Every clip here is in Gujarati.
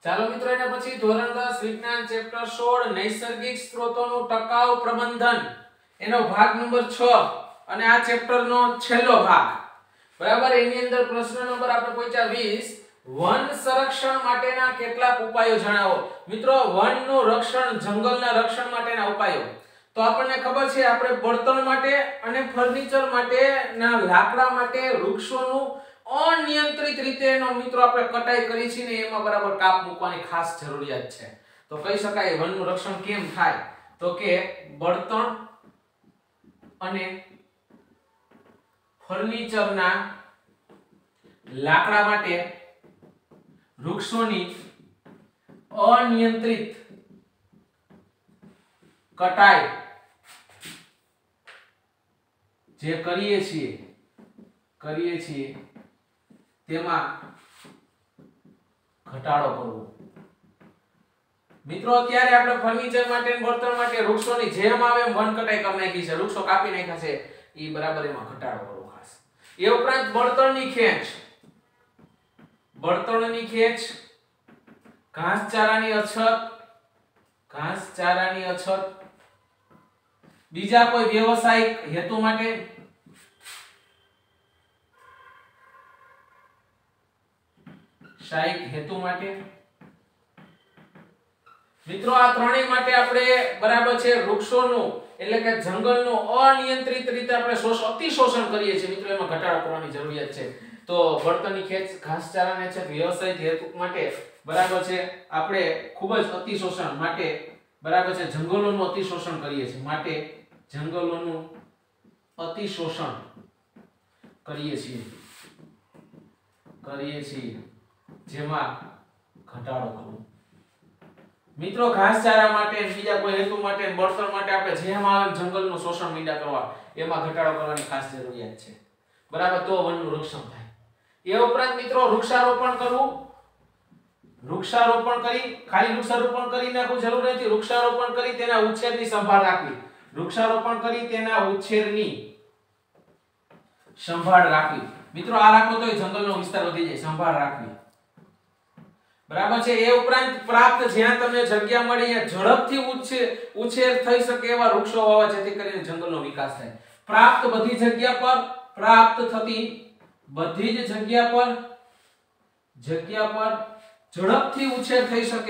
ચાલો મિત્રો એના પછી ધોરણ 10 વિજ્ઞાન ચેપ્ટર 16 નૈસર્ગિક સ્ત્રોતોનું ટકાઉ પ્રબંધન એનો ભાગ નંબર 6 અને આ ચેપ્ટરનો છેલ્લો ભાગ બરાબર એની અંદર પ્રશ્ન નંબર આપણે પહોંચ્યા 20 વન સંરક્ષણ માટેના કેટલાક ઉપાયો જણાવો મિત્રો વનનું રક્ષણ જંગલના રક્ષણ માટેના ઉપાયો તો આપણને ખબર છે આપણે બળતણ માટે અને ફર્નિચર માટે ના લાકડા માટે વૃક્ષોનું અનિયંત્રિત રીતે એનો મિત્રો આપણે કટાઈ કરી છે ને એમાં બરાબર કાપ મૂકવાની ખાસ જરૂરિયાત છે તો કહી શકાય વનનું રક્ષણ કેમ થાય તો કે બળતણ અને ફર્નિચરના લાકડા માટે વૃક્ષોની અનિયંત્રિત કટાઈ જે કરીએ છીએ તેમાં ઘટાડો કરવો મિત્રો અત્યારે આપણે ફર્નિચર માટે બળતણ માટે વૃક્ષોની જેમ આવે એમ વન કટાઈ કરી નાખી છે વૃક્ષો કાપી નાખ્યા છે ઈ બરાબર એમાં ઘટાડો કરવો ખાસ એ ઉપરાંત બળતણની ખેંચ ઘાસચારાની અછત બીજા કોઈ વ્યવસાયિક હેતુ માટે મિત્રો આ ત્રણેય માટે આપણે બરાબર છે વૃક્ષોનું એટલે કે જંગલનું અનિયંત્રિત રીતે આપણે અતિશોષણ કરીએ છીએ મિત્રો એમાં ઘટાડો કરવાની જરૂરિયાત છે તો બળતણની ખેંચ ઘાસચારાને છે વ્યવસાયિક હેતુ માટે બરાબર છે આપણે ખૂબ જ અતિશોષણ માટે બરાબર છે જંગલોનું અતિશોષણ કરીએ છીએ માટે જંગલોનું અતિશોષણ કરીએ છીએ જેમાં ઘટાડો કરવો મિત્રો ઘાસચારા માટે બીજા કોઈ હેતુ માટે બળતણ માટે આપણે જેમ આવે જંગલનું શોષણ મીંડા કરવા એમાં ઘટાડો કરવાની ખાસ જરૂરિયાત છે બરાબર તો વનનું રક્ષણ થાય એ ઉપરાંત મિત્રો વૃક્ષારોપણ કરી ખાલી વૃક્ષારોપણ કરી નાખવું જરૂર નથી વૃક્ષારોપણ કરી તેના ઉછેરની સંભાળ રાખવી મિત્રો આ રાખો તો જંગલનો વિસ્તાર વધી જાય સંભાળ રાખવી બરાબર છે એ ઉપરાંત પ્રાપ્ત જ્યાં તમને જગ્યા મળી ત્યાં ઝડપથી ઉછેર થઈ શકે એવા વૃક્ષો વાવવા જેથી કરીને જંગલનો વિકાસ થાય પ્રાપ્ત થતી બધી જ જગ્યા પર ઝડપથી ઉછેર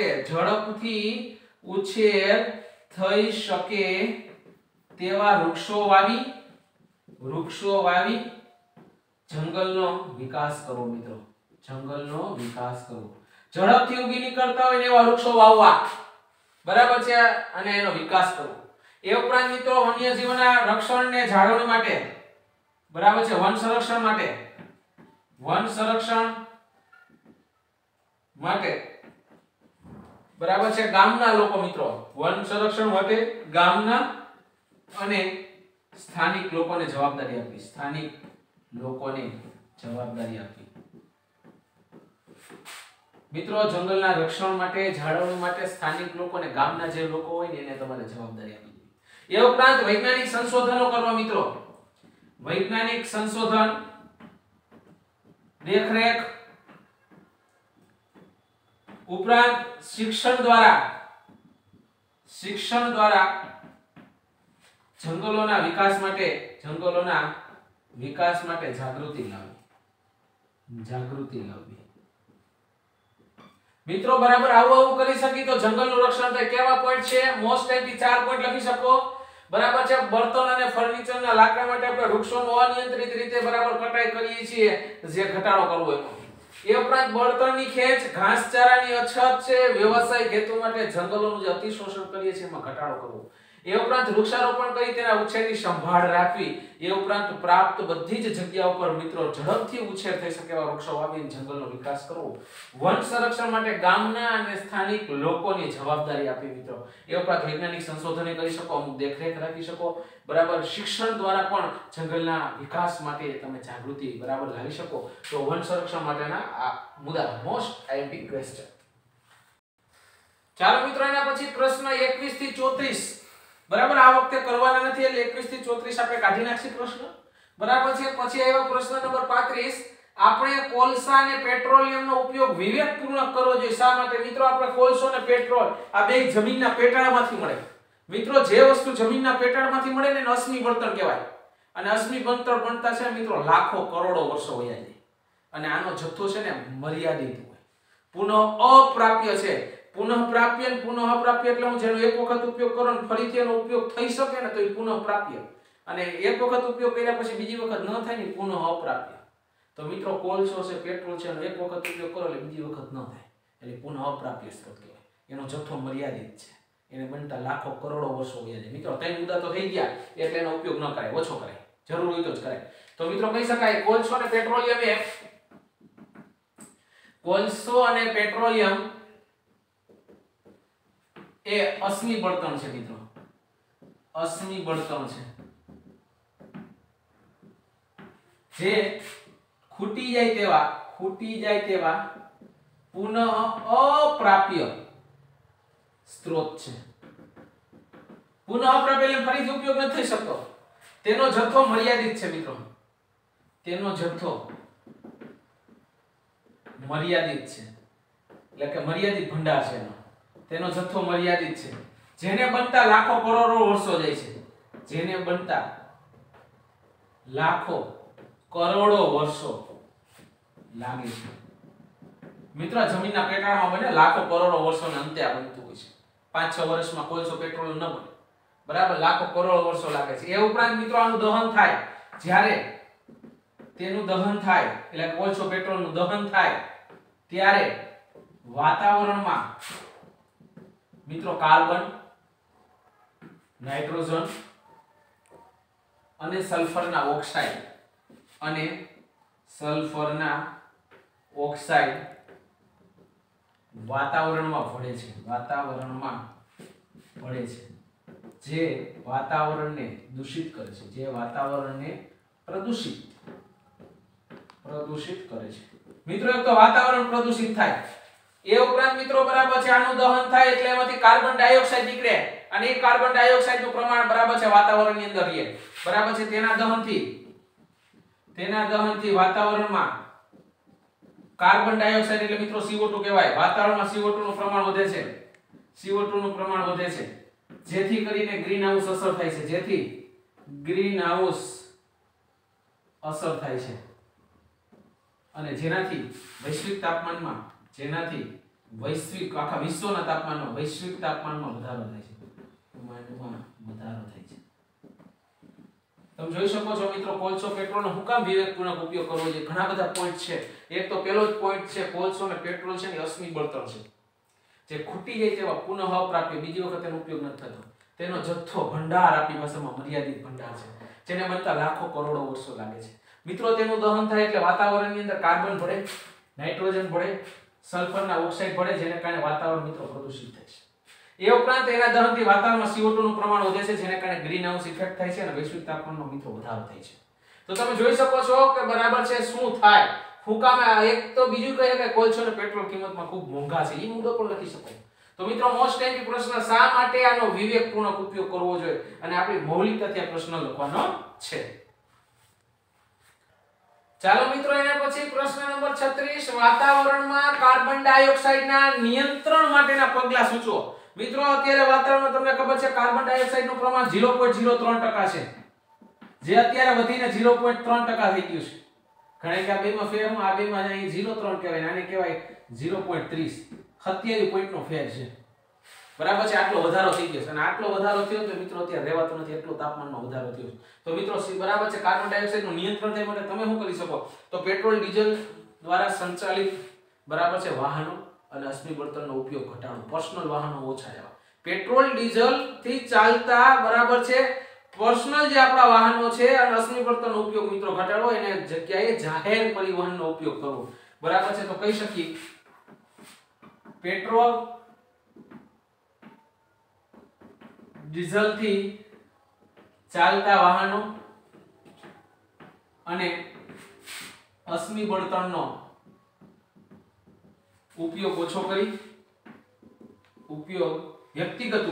થઈ શકે તેવા વૃક્ષો વાવી જંગલનો વિકાસ કરો મિત્રો ઝડપથી ઉગી નીકળતા હોય ને એવા વૃક્ષો વાવવા બરાબર છે અને એનો વિકાસ કરવો એ ઉપરાંત મિત્રો વન્યજીવના રક્ષણ ને જાળવણી માટે બરાબર છે વન સંરક્ષણ માટે બરાબર છે ગામના લોકો મિત્રો વન સંરક્ષણ માટે ગામના અને સ્થાનિક લોકોને જવાબદારી આપવી મિત્રો જંગલના રક્ષણ માટે જાળવણી માટે સ્થાનિક લોકોને ગામના જે લોકો હોય ને એને તમારે જવાબદારી આપવી એ ઉપરાંત વૈજ્ઞાનિક સંશોધનો કરવા મિત્રો વૈજ્ઞાનિક સંશોધન દેખરેખ ઉપરાંત શિક્ષણ દ્વારા જંગલોના વિકાસ માટે જાગૃતિ લાવવી મિત્રો બરાબર આવું કરી શકી તો જંગલનું રક્ષણ થાય કેવા પોઈન્ટ છે મોસ્ટ ટાઈમથી 4 પોઈન્ટ લખી શકો બરાબર છે બળતણ અને ફર્નિચરના લાકડા માટે આપણે વૃક્ષોનું અનિયંત્રિત રીતે બરાબર કટાઈ કરીએ છીએ જે ઘટાડો કરવો એનો એ ઉપરાંત બળતણની ખેંચ ઘાસચારાની અછત છે વ્યવસાયિક હેતુ માટે જંગલોનું જે અતિશોષણ કરીએ છીએ એમાં ઘટાડો કરવો એ ઉપરાંત વૃક્ષારોપણ કરી તેના ઉછેરની સંભાળ રાખવી એ ઉપરાંત પ્રાપ્ત બધી જ જગ્યાઓ પર મિત્રો ઝડપથી ઉછેર થઈ શકે એવા વૃક્ષો વાવીને જંગલનો વિકાસ કરવો વન સંરક્ષણ માટે ગામના અને સ્થાનિક લોકોની જવાબદારી આપવી મિત્રો એ ઉપરાંત વૈજ્ઞાનિક સંશોધન કરી શકો અમુક દેખરેખ રાખી શકો બરાબર શિક્ષણ દ્વારા પણ જંગલના વિકાસ માટે તમે જાગૃતિ બરાબર લાવી શકો તો વન સંરક્ષણ માટેના આ મુદ્દા મોસ્ટ આઈએમપી ક્વેશ્ચન ચાલો મિત્રો એના પછી પ્રશ્ન 21 થી 34 બરાબર આ વખતે કરવાના નથી એટલે 21 થી 34 આપણે કાઢી નાખી પ્રશ્ન બરાબર છે પછી આવ્યો પ્રશ્ન નંબર 35 આપણે કોલસા અને પેટ્રોલિયમનો ઉપયોગ વિવેકપૂર્વક કરવો જોઈએ. શા માટે મિત્રો? આપણે કોલસો અને પેટ્રોલ આ બે જમીનના પેટાળમાંથી મળે. મિત્રો જે વસ્તુ જમીનના પેટાળમાંથી મળે ને એને અશ્મિ બળતણ કહેવાય. અને અશ્મિ બળતણ બનતા છે મિત્રો લાખો કરોડો વર્ષો વયા જાય. અને આનો જથ્થો છે ને મર્યાદિત હોય, પુનઃ અપ્રાપ્ય છે. પુનઃ પ્રાપ્ય અને પુનઃ અપ્રાપ્ય એટલે હું જેનો એક વખત ઉપયોગ કરો ને ફરીથી એનો ઉપયોગ થઈ શકે ને તો એ પુનઃ પ્રાપ્ય, અને એક વખત ઉપયોગ કર્યા પછી બીજી વખત ન થાય ને પુનઃ અપ્રાપ્ય. તો મિત્રો કોલસો છે, પેટ્રોલ છે, એક વખત ઉપયોગ કરો એટલે બીજી વખત ન થાય એટલે પુનઃ અપ્રાપ્ય સ્ત્રોત કહેવાય. એનો જથ્થો મર્યાદિત છે, એને બનતા લાખો કરોડો વર્ષો વયા જાય. મિત્રો 3 મુદ્દા તો થઈ ગયા એટલે એનો ઉપયોગ ન કરાય, ઓછો કરાય, જરૂર હોય તો જ કરાય. તો મિત્રો કહી શકાય કોલસો અને પેટ્રોલિયમ એ અશ્મિ બળતણ છે મિત્રો, અશ્મિ બળતણ છે જે ખૂટી જાય તેવા પુનઃ અપ્રાપ્ય સ્ત્રોત છે. પુનઃ અપ્રાપ્ય એટલે ફરીથી ઉપયોગ ન થઈ શકતો. તેનો જથ્થો મર્યાદિત છે મિત્રો, તેનો જથ્થો મર્યાદિત છે એટલે કે મર્યાદિત ભંડાર છે એનો. તેનો જથ્થો મર્યાદિત છે, જેને બનતા લાખો કરોડો વર્ષો જાય છે, જેને બનતા લાખો કરોડો વર્ષો લાગે છે. મિત્રો જમીનના પેટાળમાં બને લાખો કરોડો વર્ષોને અંતે આ બનતું હોય છે. 5-6 વર્ષમાં કોલસો પેટ્રોલ ન બને, બરાબર, લાખો કરોડો વર્ષો લાગે છે. એ ઉપરાંત મિત્રો આનું દહન થાય, જ્યારે તેનું દહન થાય એટલે કોલસો પેટ્રોલનું દહન થાય ત્યારે વાતાવરણમાં મિત્રો કાર્બન, નાઇટ્રોજન અને સલ્ફરના ઓક્સાઇડ વાતાવરણમાં ભળે છે, જે વાતાવરણને દૂષિત કરે છે, જે વાતાવરણને પ્રદૂષિત કરે છે. મિત્રો એક તો વાતાવરણ પ્રદૂષિત થાય, એ ઉપરાંત મિત્રો બરાબર છે આનું દહન થાય એટલે એમાંથી કાર્બન ડાયોક્સાઇડ નીકળે, અને એ કાર્બન ડાયોક્સાઇડ નું પ્રમાણ બરાબર છે વાતાવરણની અંદર રહે, બરાબર છે. તેના દહનથી વાતાવરણમાં કાર્બન ડાયોક્સાઇડ એટલે મિત્રો CO2 કહેવાય. વાતાવરણમાં CO2 નું પ્રમાણ વધે છે, જેથી કરીને ગ્રીન હાઉસ અસર થાય છે, અને જેનાથી આખા વિશ્વના તાપમાનમાં વૈશ્વિક તાપમાનમાં વધારો થાય છે. તમે જોઈ શકો છો મિત્રો કોલસો પેટ્રોલનો હું કામ વિવેકપૂર્વક ઉપયોગ કરવો જોઈએ. ઘણા બધા પોઈન્ટ છે. એક તો પહેલો જ પોઈન્ટ છે કોલસો અને પેટ્રોલ છે ને અશ્મિ બળતણ છે, જે ખૂટી જાય તેવા પુનઃ અપ્રાપ્ય, બીજી વખત એનો ઉપયોગ નથી થતો. તેનો જથ્થો ભંડાર આપણી ભાષામાં મર્યાદિત ભંડાર છે, જેને બનતા લાખો કરોડો વર્ષો લાગે છે. મિત્રો તેનું દહન થાય એટલે વાતાવરણની અંદર કાર્બન ભળે, નાઇટ્રોજન ભળે, સલ્ફરના ઓક્સાઇડ ભળે, જેને કારણે વાતાવરણ મિત્રો પ્રદૂષિત થાય છે. એ ઉપરાંત એના દહનથી વાતાવરણમાં CO2 નું પ્રમાણ વધે છે, જેને કારણે ગ્રીન હાઉસ ઇફેક્ટ થાય છે અને વૈશ્વિક તાપમાનમાં મિત્રો વધારો થાય છે. તો તમે જોઈ શકો છો કે બરાબર છે શું થાય. ફૂંકામાં એક તો બીજું કહે કે કોલસો અને પેટ્રોલ કિંમતમાં ખૂબ મોંઘા છે, એ મુદ્દો પણ લખી શકો. તો મિત્રો મોસ્ટ ટાઈમ પ્રશ્ન શા માટે આનો વિવેકપૂર્વક ઉપયોગ કરવો જોઈએ, અને આપણી મૌલિકતાથી આ પ્રશ્ન લખવાનો છે. ચાલો મિત્રો એના પછી પ્રશ્ન નંબર 36, વાતાવરણમાં કાર્બન ડાયોક્સાઇડના નિયંત્રણ માટેના પગલાં સૂચવો. મિત્રો અત્યારે વાતાવરણમાં તમને ખબર છે કાર્બન ડાયોક્સાઇડનું પ્રમાણ 0.03% છે, જે અત્યારે વધીને 0.3% થઈ ગયું છે. ઘણા કે આ બેમાં ફેર હું આ બેમાં અહીં 0.3 કહેવાય, આને કહેવાય 0.30, 27 પોઈન્ટનો ફેર છે, બરાબર છે. આટલો વધારો થઈ ગયો છે, અને આટલો વધારો થયો તો મિત્રો અત્યારે રહેવાતો નથી, એટલો તાપમાનમાં વધારો થયો છે. તો મિત્રો બરાબર છે કાર્બન ડાયોક્સાઇડનું નિયંત્રણ થાય માટે તમે શું કરી શકો? તો પેટ્રોલ ડીઝલ દ્વારા સંચાલિત બરાબર છે વાહનો અને અશ્મિ બળતણનો ઉપયોગ ઘટાડો, પર્સનલ વાહનો ઓછા લેવા. પેટ્રોલ ડીઝલ થી ચાલતા બરાબર છે પર્સનલ જે આપણા વાહનો છે અને અશ્મિ બળતણનો ઉપયોગ મિત્રો ઘટાડવો, એને જગ્યાએ જાહેર પરિવહનનો ઉપયોગ કરવો, બરાબર છે. તો કહી શકીએ પેટ્રોલ ડીઝલ થી ચાલતા વાહનો અને અશ્મિ બળતણનો ઉપયોગ ઓછો કરી વ્યક્તિગત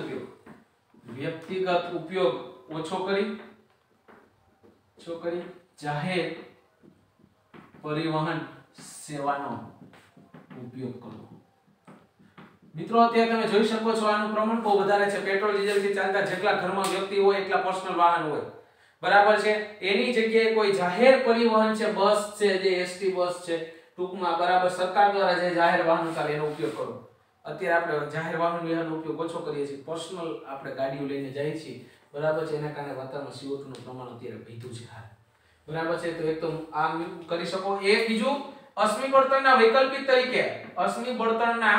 ઉપયોગ ઓછો કરી જાહેર પરિવહન સેવાનો ઉપયોગ કરવો। મિત્રો અત્યારે તમે જોઈ શકો છો આનું પ્રમાણ બહુ વધારે છે। પેટ્રોલ ડીઝલ થી ચાલતા જેટલા ઘરમાં વ્યક્તિ હોય એટલા પર્સનલ વાહન હોય, બરાબર છે। એની જગ્યાએ કોઈ જાહેર પરિવહન છે, બસ છે, જે એસટી બસ છે, ટૂંકમાં બરાબર સરકાર દ્વારા જે જાહેર વાહનો ચાલે એનો ઉપયોગ કરો। અત્યારે આપણે જાહેર વાહન વ્યવહારનો ઉપયોગ ઓછો કરીએ છીએ, પર્સનલ આપણે ગાડીઓ લઈને જઈએ છીએ, બરાબર છે। એના કારણે વાતાવરણમાં CO2 નું પ્રમાણ અત્યારે વધ્યું છે હાલ, બરાબર છે। તો એક તો આ કરી શકો। એક બીજું અશ્મિ બળતણના વૈકલ્પિક તરીકે, અશ્મિ બળતણના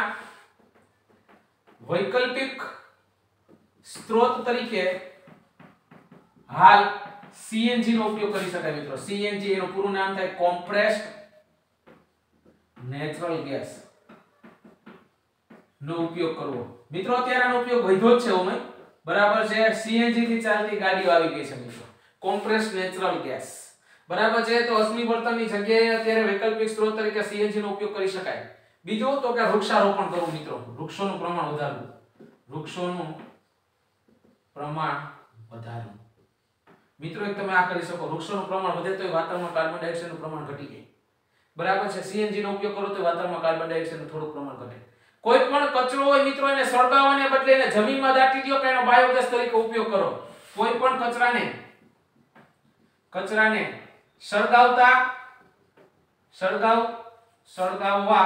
વૈકલ્પિક સ્ત્રોત તરીકે હાલ સીએનજી નો ઉપયોગ કરી શકાય મિત્રો। સીએનજી એનું પૂરું નામ થાય કોમ્પ્રેસ્ડ નેચરલ ગેસ નો ઉપયોગ કરવો। મિત્રો અત્યારે આનો ઉપયોગ વધ્યો જ છે ઓમે, બરાબર છે। સીએનજી થી ચાલતી ગાડીઓ આવી ગઈ છે મિત્રો, કોમ્પ્રેસ્ડ નેચરલ ગેસ, બરાબર છે। તો અશ્મિ બળતણની જગ્યાએ અત્યારે વૈકલ્પિક સ્ત્રોત તરીકે સીએનજી નો ઉપયોગ કરી શકાય। બીજું તો કે વૃક્ષારોપણ કરવું મિત્રો, વૃક્ષોનું પ્રમાણ વધારવું, વૃક્ષોનું પ્રમાણ વધારવું। મિત્રો એક તમે આ કરી શકો, વૃક્ષોનું પ્રમાણ વધે તો વાતાવરણમાં કાર્બન ડાયોક્સાઇડનું પ્રમાણ ઘટી જાય, બરાબર છે। સીએનજી નો ઉપયોગ કરો તો વાતાવરણમાં કાર્બન ડાયોક્સાઇડનું થોડું પ્રમાણ ઘટે। કોઈ પણ કચરો હોય મિત્રો એને સળગાવવાને બદલે એને જમીનમાં દાટી દો કે એનો બાયોગેસ તરીકે ઉપયોગ કરો। કોઈ પણ કચરાને સળગાવવા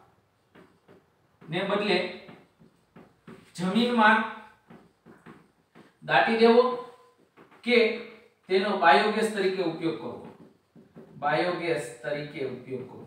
ને બદલે જમીનમાં દાટી દેવો કે તેનો બાયોગેસ તરીકે ઉપયોગ કરવો, બાયોગેસ તરીકે ઉપયોગ કરવો।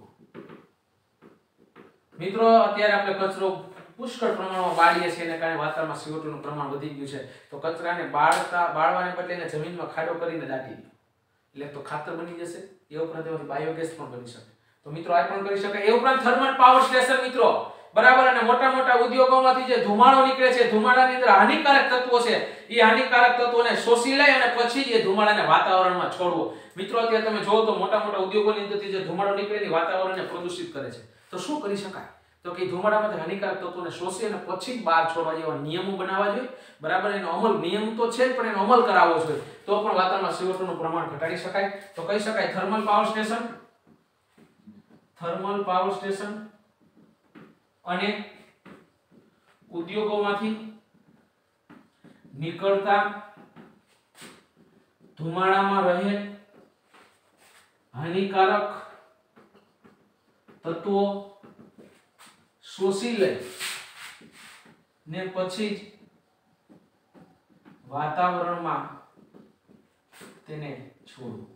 મિત્રો અત્યારે આપણે કચરો પુષ્કળ પ્રમાણમાં બાળીએ છીએ, એના કારણે વાતાવરણમાં CO2 નું પ્રમાણ વધી ગયું છે। તો કચરાને બાળવાને બદલે એને જમીનમાં ખાડો કરીને દાટી દો, એટલે તો ખાતર બની જશે। એ ઉપરાંત એમાંથી બાયોગેસ પણ બની શકે। તો મિત્રો આ પણ કરી શકાય। એ ઉપરાંત થર્મલ પાવર સ્ટેશન મિત્રો, બરાબર, અને મોટા મોટા ઉદ્યોગોમાંથી જે ધુમાડો નીકળે છે, ધુમાડાની અંદર હાનિકારક તત્વો છે, એ હાનિકારક તત્વોને શોષી લે અને પછી એ ધુમાડાને વાતાવરણમાં છોડવો। મિત્રો અત્યારે તમે જોવો તો મોટા મોટા ઉદ્યોગોની અંદરથી જે ધુમાડો નીકળે એ વાતાવરણને પ્રદૂષિત કરે છે। તો શું કરી શકાય? તો કે ધુમાડામાંથી હાનિકારક તત્વોને શોષી અને પછી બહાર છોડવા જેવા નિયમો બનાવવા જોઈએ, બરાબર। એનો અમલ, નિયમ તો છે જ પણ એનો અમલ કરાવવો જોઈએ, તો પણ વાતાવરણમાં CO2 નું પ્રમાણ ઘટાડી શકાય। તો કહી શકાય થર્મલ પાવર સ્ટેશન અને ઉદ્યોગોમાંથી નીકળતા ધુમાડામાં રહેલ હાનિકારક તત્વો શોષી લે ને પછી જ વાતાવરણમાં તેને છોડવું।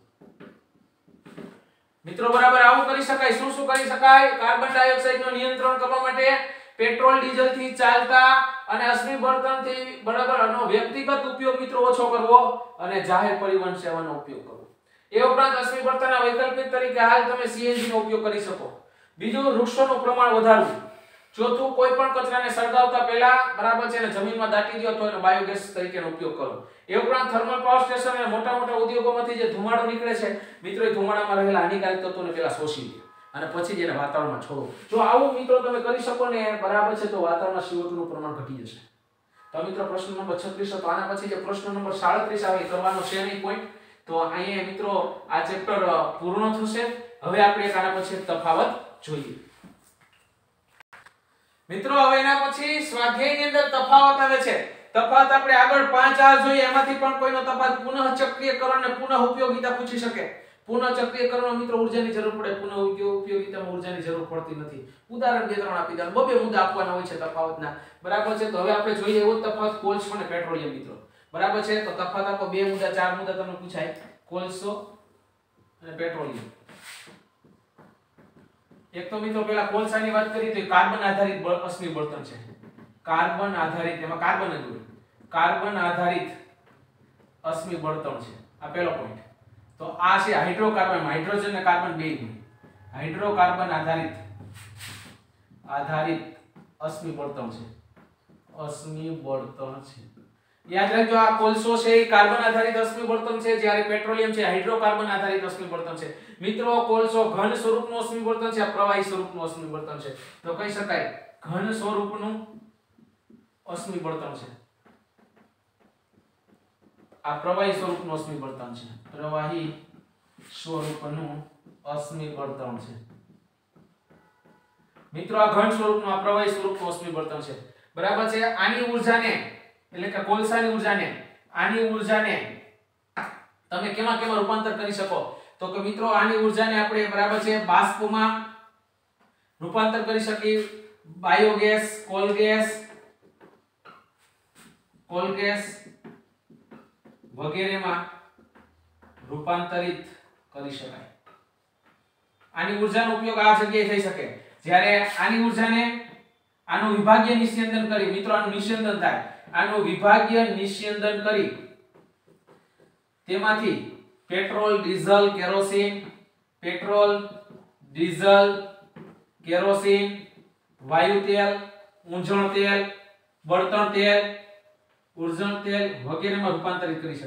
મિત્રો બરાબર આવું કરી શકાય। શું શું કરી શકાય? કાર્બન ડાયોક્સાઇડ નું નિયંત્રણ કરવા માટે પેટ્રોલ ડીઝલ થી ચાલતા અને અશ્મિ બળતણ થી બરાબર આનો વ્યક્તિગત ઉપયોગ મિત્રો ઓછો કરવો અને જાહેર પરિવહન સેવાનો ઉપયોગ કરવો। એ ઉપરાંત અશ્મિ બળતણના વૈકલ્પિક તરીકે હાલ તમે સીએનજી નો ઉપયોગ કરી શકો। બીજું વૃક્ષોનું પ્રમાણ વધારવું। ચોથું કોઈ પણ કચરાને સળગાવતા પહેલા બરાબર છે ને જમીનમાં દાટી દો તો એનો બાયોગેસ તરીકેનો ઉપયોગ કરો। એ ઉપરાંત થર્મલ પાવર સ્ટેશન અને મોટા મોટા ઉદ્યોગોમાંથી જે ધુમાડો નીકળે છે મિત્રો, એ ધુમાડામાં રહેલા હાનિકારક તત્વોને પહેલા શોષી લે અને પછી જ એને વાતાવરણમાં છોડો। જો આવું મિત્રો તમે કરી શકો ને બરાબર છે, તો વાતાવરણમાં CO2 નું પ્રમાણ ઘટી જશે। તો મિત્રો પ્રશ્ન નંબર 36 હતો। આના પછી જે પ્રશ્ન નંબર 37 આવે કરવાનો છે નહીં પોઈન્ટ। તો અહીંયા મિત્રો આ ચેપ્ટર પૂર્ણ થશે। હવે આપણે આના પછી તફાવત જોઈએ મિત્રો। હવે એના પછી સ્વાધ્યાયની અંદર તફાવત આવે છે। તફાવત આપણે આગળ 5 આ જોઈએ, એમાંથી પણ કોઈનો તફાવત પુનઃ ચક્રીયકરણ અને પુનઃ ઉપયોગિતા પૂછી શકે। પુનઃ ચક્રીયકરણમાં મિત્રો ઊર્જાની જરૂર પડે, પુનઃ ઉપયોગિતામાં ઊર્જાની જરૂર પડતી નથી। ઉદાહરણ બે ત્રણ આપી દઉં, બે મુદ્દા આપવાના હોય છે તફાવતના, બરાબર છે। તો હવે આપણે જોઈએ એવો તફાવત કોલસો અને પેટ્રોલિયમ મિત્રો, બરાબર છે। તો તફાવત આપો, બે મુદ્દા ચાર મુદ્દા તમને પૂછાય, કોલસો અને પેટ્રોલિયમ। એક તો મિત્રો પહેલા કોલસાની વાત કરી તો કાર્બન આધારિત અશ્મિ બળતણ છે। કાર્બન આધારિત, એમાં કાર્બન જ હોય, કાર્બન આધારિત અશ્મિ બળતણ છે, આ પહેલો પોઈન્ટ। તો આ છે હાઇડ્રોકાર્બન, હાઇડ્રોજન અને કાર્બન બે હોય, હાઇડ્રોકાર્બન આધારિત અશ્મિ બળતણ છે, અશ્મિ બળતણ છે। યાદ રાખજો આ કોલસો છે એ કાર્બન આધારિત અશ્મિ બળતણ છે, જ્યારે પેટ્રોલિયમ છે હાઇડ્રોકાર્બન આધારિત અશ્મિ બળતણ છે। મિત્રો કોલસો ઘન સ્વરૂપનું અશ્મિ બળતણ છે, આ પ્રવાહી સ્વરૂપનું અશ્મિ બળતણ છે। તો કહી શકાય ઘન સ્વરૂપનું અશ્મિ બળતણ છે, આ પ્રવાહી સ્વરૂપનું અશ્મિ બળતણ છે, પ્રવાહી સ્વરૂપનું અશ્મિ બળતણ છે મિત્રો। આ ઘન સ્વરૂપનું આ પ્રવાહી સ્વરૂપનું અશ્મિ બળતણ છે બરાબર છે। આની ઊર્જાને એટલે કે કોલસાની ઊર્જાને આની ઊર્જાને તમે કેમાં રૂપાંતર કરી શકો તો કે મિત્રો આની ઊર્જાને આપણે બરાબર છે બાષ્પમાં રૂપાંતર કરી શકીએ, બાયોગેસ, કોલ ગેસ વગેરેમાં રૂપાંતરિત કરી શકાય। આની ઊર્જાનો ઉપયોગ આ જગ્યાએ થઈ શકે જ્યારે આની ઊર્જાને આનું વિભાગીય નિસ્યંદન કરી મિત્રો આનું નિસ્યંદન થાય, આનું વિભાગીય નિસ્યંદન કરી તેમાંથી પેટ્રોલ, ડીઝલ, કેરોસીન, વાયુ તેલ, ઊંજણ તેલ, બળતણ તેલ, ઉર્જણ તેલ વગેરેમાં રૂપાંતરિત કરી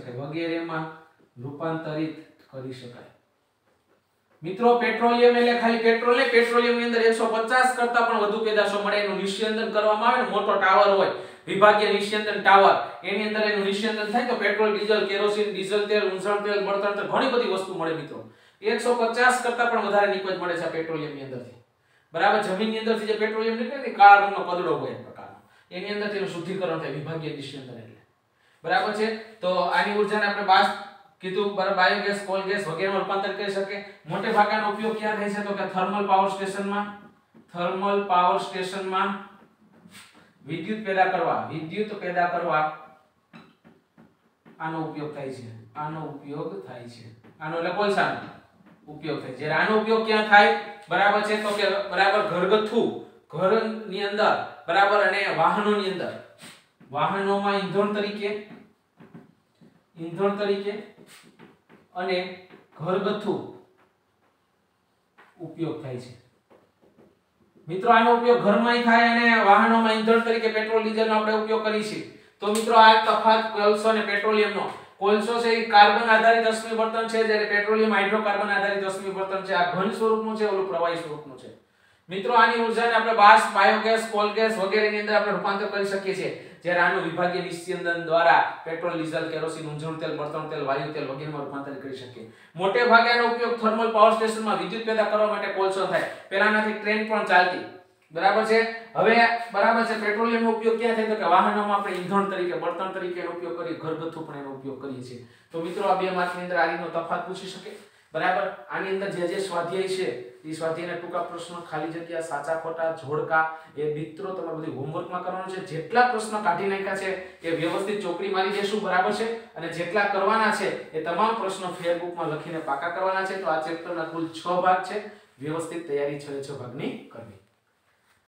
શકાય। મિત્રો પેટ્રોલિયમ એટલે ખાલી પેટ્રોલ ને, પેટ્રોલિયમની અંદર 150 કરતા પણ વધુ પેદાશો મળે, એનું નિસ્યંદન કરવામાં આવે ને મોટો ટાવર હોય વિભાગીય નિસ્યંદન ટાવર, એની અંદર એનું નિસ્યંદન થાય તો પેટ્રોલ, ડીઝલ, કેરોસીન, ડીઝલ તેલ, ઊંજણ તેલ, બળતણ તેલ ઘણી બધી વસ્તુ મળે મિત્રો। 150 કરતા પણ વધારે નિપજ મળે છે પેટ્રોલિયમની અંદરથી બરાબર। જમીનની અંદરથી જે પેટ્રોલિયમ નીકળે ને કાળા રંગનો કદડો હોય એક પ્રકારનો, એની અંદરથી એનું શુદ્ધિકરણ થાય વિભાગીય નિસ્યંદન એટલે બરાબર છે। તો આની ઊર્જાને આપણે બાષ્પ કીધું બરાબર, બાયોગેસ, કોલ ગેસ વગેરેમાં રૂપાંતર કરી શકે। મોટે ભાગનો ઉપયોગ ક્યાં થાય છે તો કે થર્મલ પાવર સ્ટેશનમાં વિદ્યુત પેદા કરવા આનો ઉપયોગ થાય છે। આનો એટલે કોલસાનો ઉપયોગ થાય। જ્યારે આનો ઉપયોગ ક્યાં થાય બરાબર છે તો કે બરાબર ઘરની અંદર બરાબર અને વાહનોની અંદર, વાહનોમાં ઈંધણ તરીકે અને ઘરગથ્થુ ઉપયોગ થાય છે મિત્રો। આનો ઉપયોગ ઘરમાં થાય અને વાહનોમાં ઈંધણ તરીકે પેટ્રોલ, ડીઝલનો આપણે ઉપયોગ કરીએ છીએ। તો મિત્રો આ તફાવત કોલસો અને પેટ્રોલિયમનો, કોલસો છે એ કાર્બન આધારિત અશ્મિ બળતણ છે, જ્યારે પેટ્રોલિયમ હાઇડ્રોકાર્બન આધારિત અશ્મિ બળતણ છે। આ ઘન સ્વરૂપનું છે, ઓલું પ્રવાહી સ્વરૂપનું છે મિત્રો। આની ઊર્જાને આપણે બાષ્પ, બાયોગેસ, કોલ ગેસ વગેરેની અંદર આપણે રૂપાંતર કરી શકીએ છીએ, જ્યારે આનું વિભાગીય નિસ્યંદન દ્વારા પેટ્રોલ, ડીઝલ, કેરોસીન, ઊંજણ તેલ, બળતણ તેલ, વાયુ તેલ વગેરેમાં રૂપાંતર કરી શકીએ। મોટે ભાગે આનો ઉપયોગ થર્મલ પાવર સ્ટેશનમાં વિદ્યુત પેદા કરવા માટે કોલસો થાય। પહેલાનાથી ટ્રેન પણ ચાલતી બરાબર છે। હવે બરાબર છે પેટ્રોલિયમનો ઉપયોગ ક્યાં થાય તો કે વાહનોમાં આપણે ઈંધણ તરીકે, બળતણ તરીકે એનો ઉપયોગ કરી, ઘરગથ્થુ પણ એનો ઉપયોગ કરીએ છીએ। તો મિત્રો આ બે માર્કની અંદર આ રીતનો તફાવત પૂછી શકે બરાબર। આની અંદર જે સ્વાધ્યાય છે એ સ્વાધ્યાયના ટૂંકા પ્રશ્નો, ખાલી જગ્યા, સાચા ખોટા, જોડકા એ મિત્રો તમે બધું હોમવર્કમાં કરવાનું છે। જેટલા પ્રશ્નો કાઢી નાખ્યા છે એ વ્યવસ્થિત ચોકડી મારી દેશું બરાબર છે, અને જેટલા કરવાના છે એ તમામ પ્રશ્નો ફેરબુકમાં લખીને પાકા કરવાના છે। તો આ ચેપ્ટરના કુલ 6 ભાગ છે, વ્યવસ્થિત તૈયારી 6 ભાગની કરવી।